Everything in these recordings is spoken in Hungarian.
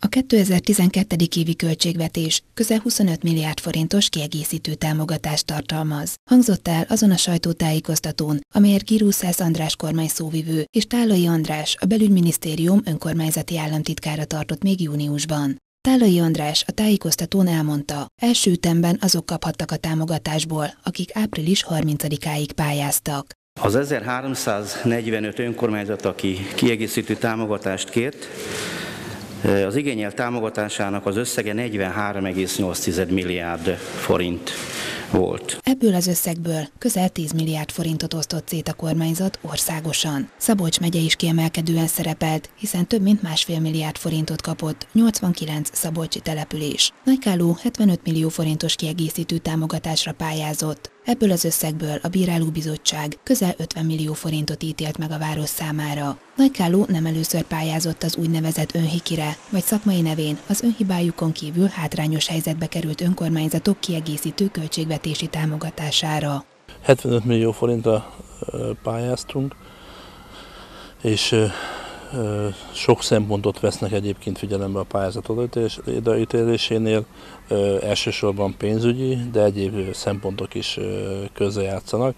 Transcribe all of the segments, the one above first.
A 2012. évi költségvetés közel 25 milliárd forintos kiegészítő támogatást tartalmaz. Hangzott el azon a sajtótájékoztatón, amelyet Giruszász András kormányszóvivő és Tálai András, a Belügyminisztérium önkormányzati államtitkára tartott még júniusban. Tálai András a tájékoztatón elmondta, első ütemben azok kaphattak a támogatásból, akik április 30-áig pályáztak. Az 1345 önkormányzat, aki kiegészítő támogatást kért, az igényelt támogatásának az összege 43,8 milliárd forint volt. Ebből az összegből közel 10 milliárd forintot osztott szét a kormányzat országosan. Szabolcs megye is kiemelkedően szerepelt, hiszen több mint 1,5 milliárd forintot kapott 89 szabolcsi település. Nagykálló 75 millió forintos kiegészítő támogatásra pályázott. Ebből az összegből a bírálóbizottság közel 50 millió forintot ítélt meg a város számára. Nagykálló nem először pályázott az úgynevezett önhikire, vagy szakmai nevén az önhibájukon kívül hátrányos helyzetbe került önkormányzatok kiegészítő költségvetési támogatására. 75 millió forintra pályáztunk, és sok szempontot vesznek egyébként figyelembe a pályázat odaítélésénél, elsősorban pénzügyi, de egyéb szempontok is közrejátszanak.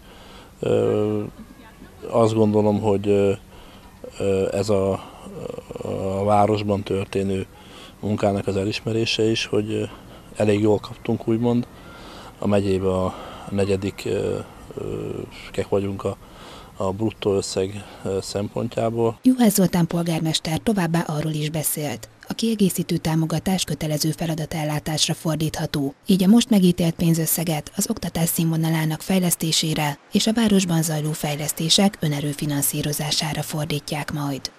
Azt gondolom, hogy ez a városban történő munkának az elismerése is, hogy elég jól kaptunk, úgymond. A megyében a negyedik vagyunk a bruttó összeg szempontjából. Juhász Zoltán polgármester továbbá arról is beszélt. A kiegészítő támogatás kötelező feladatellátásra fordítható, így a most megítélt pénzösszeget az oktatás színvonalának fejlesztésére és a városban zajló fejlesztések önerőfinanszírozására fordítják majd.